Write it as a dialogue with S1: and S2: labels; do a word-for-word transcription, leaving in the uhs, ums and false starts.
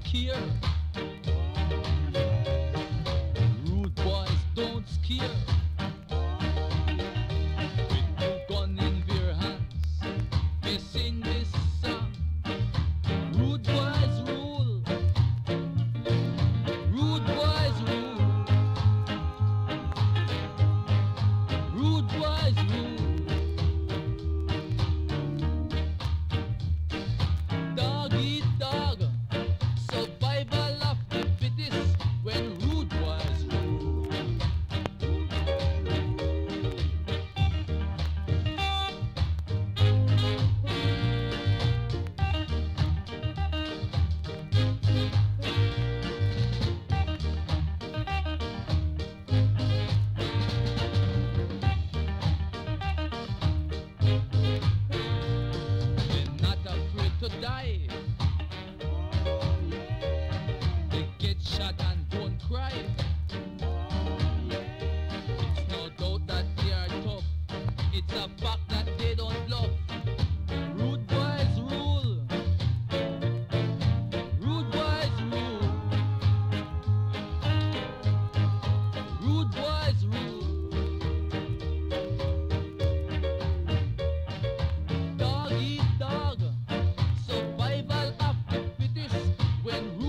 S1: care. Rude boys don't scare. With no gun in their hands, they sing this song. Rude boys rule. Rude boys rule. Rude boys rule. Dog eat dog. Survival of the fittest when rude boys rule. They're not afraid to die. They get shot and don't cry. It's no doubt that they are tough. It's a fact that they don't bluff. Rude boys rule. Rude boys rule. Rude boys rule. Dog eat dog. Survival of the fittest when